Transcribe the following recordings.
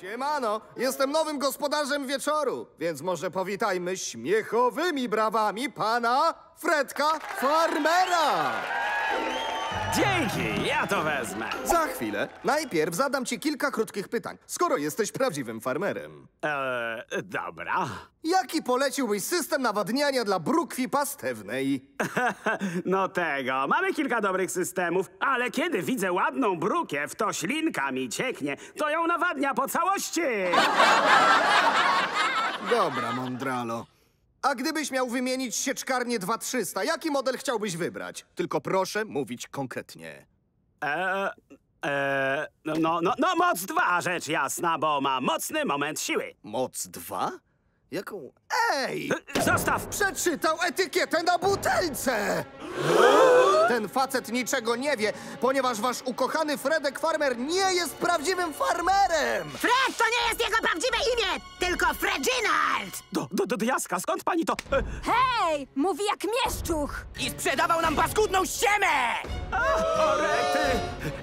Siemano, jestem nowym gospodarzem wieczoru, więc może powitajmy śmiechowymi brawami pana Fredka Farmera. Dzięki, ja to wezmę. Za chwilę. Najpierw zadam ci kilka krótkich pytań, skoro jesteś prawdziwym farmerem. Dobra. Jaki poleciłbyś system nawadniania dla brukwi pastewnej? No tego, mamy kilka dobrych systemów, ale kiedy widzę ładną brukiew, to ślinka mi cieknie, to ją nawadnia po całości. Dobra, mądralo. A gdybyś miał wymienić sieczkarnię 2300, jaki model chciałbyś wybrać? Tylko proszę mówić konkretnie. No moc 2, rzecz jasna, bo ma mocny moment siły. Moc 2? Jaką? Ej! Zostaw! Przeczytał etykietę na butelce! Ten facet niczego nie wie, ponieważ wasz ukochany Fredek Farmer nie jest prawdziwym farmerem! Fred to nie jest jego prawdziwe imię, tylko Fredginald! Do diaska, skąd pani to? Hej! Mówi jak mieszczuch! I sprzedawał nam paskudną ściemę! O, rety!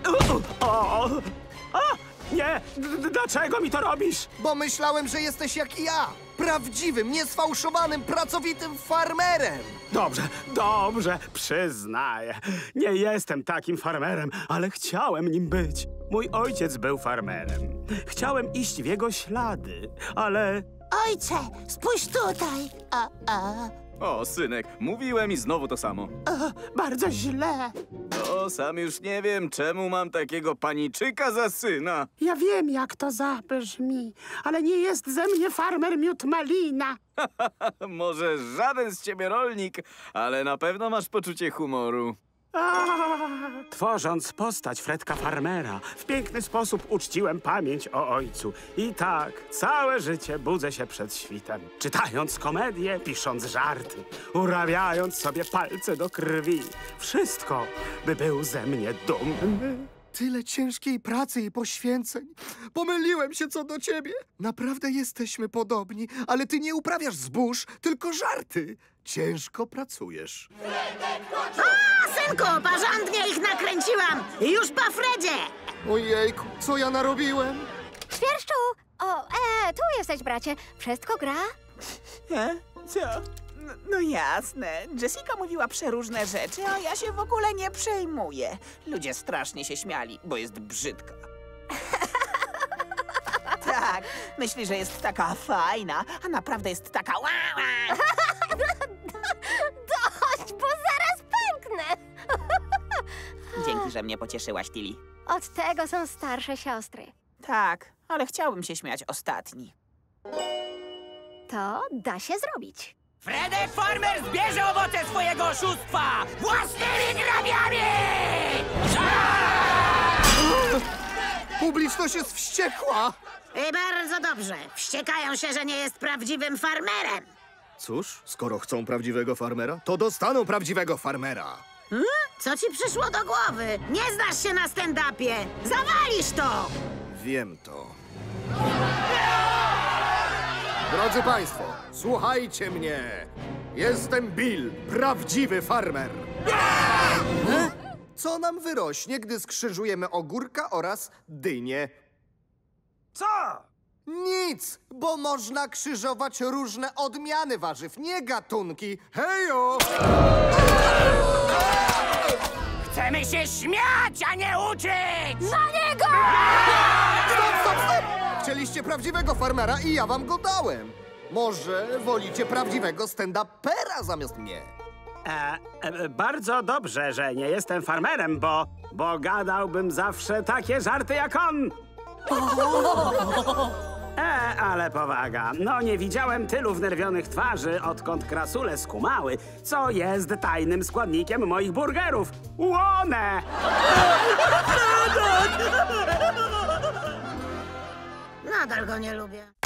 Nie! Dlaczego mi to robisz? Bo myślałem, że jesteś jak ja! Prawdziwym, niesfałszowanym, pracowitym farmerem! Dobrze, przyznaję. Nie jestem takim farmerem, ale chciałem nim być. Mój ojciec był farmerem. Chciałem iść w jego ślady, ale... Ojcze, spójrz tutaj! O, synek, mówiłem i znowu to samo. Bardzo źle. O, sam już nie wiem, czemu mam takiego paniczyka za syna. Ja wiem, jak to zabrzmi, ale nie jest ze mnie farmer miód malina. Może żaden z ciebie rolnik, ale na pewno masz poczucie humoru. Tworząc postać Fredka Farmera, w piękny sposób uczciłem pamięć o ojcu. I tak, całe życie budzę się przed świtem, czytając komedię, pisząc żarty, urabiając sobie palce do krwi. Wszystko, by był ze mnie dumny. Tyle ciężkiej pracy i poświęceń. Pomyliłem się co do ciebie. Naprawdę jesteśmy podobni, ale ty nie uprawiasz zbóż, tylko żarty. Ciężko pracujesz. A, synku, porządnie ich nakręciłam! Już po Fredzie! Ojejku, co ja narobiłem? Świerszczu! Tu jesteś, bracie. Wszystko gra? Co? No jasne. Jessica mówiła przeróżne rzeczy, a ja się w ogóle nie przejmuję. Ludzie strasznie się śmiali, bo jest brzydka. Tak, myśli, że jest taka fajna, a naprawdę jest taka Dość, bo zaraz pęknę! Dzięki, że mnie pocieszyłaś, Tilly. Od tego są starsze siostry. Tak, ale chciałbym się śmiać ostatni. To da się zrobić. Fredek Farmer zbierze owoce swojego oszustwa własnymi grabiami! Publiczność jest wściekła! I bardzo dobrze. Wściekają się, że nie jest prawdziwym farmerem. Cóż, skoro chcą prawdziwego farmera, to dostaną prawdziwego farmera. Co ci przyszło do głowy? Nie znasz się na stand-upie. Zawalisz to! Wiem to. Drodzy Państwo, słuchajcie mnie. Jestem Bill, prawdziwy farmer. Co nam wyrośnie, gdy skrzyżujemy ogórka oraz dynię? Co? Nic, bo można krzyżować różne odmiany warzyw, nie gatunki. Hejo! Chcemy się śmiać, a nie uczyć! Na niego! Stop! Chcieliście prawdziwego farmera i ja wam go dałem. Może wolicie prawdziwego stand-upera zamiast mnie? Bardzo dobrze, że nie jestem farmerem, bo gadałbym zawsze takie żarty jak on. Ale powaga. No nie widziałem tylu wnerwionych twarzy, odkąd krasule skumały, co jest tajnym składnikiem moich burgerów. Łonę! Nadal go nie lubię.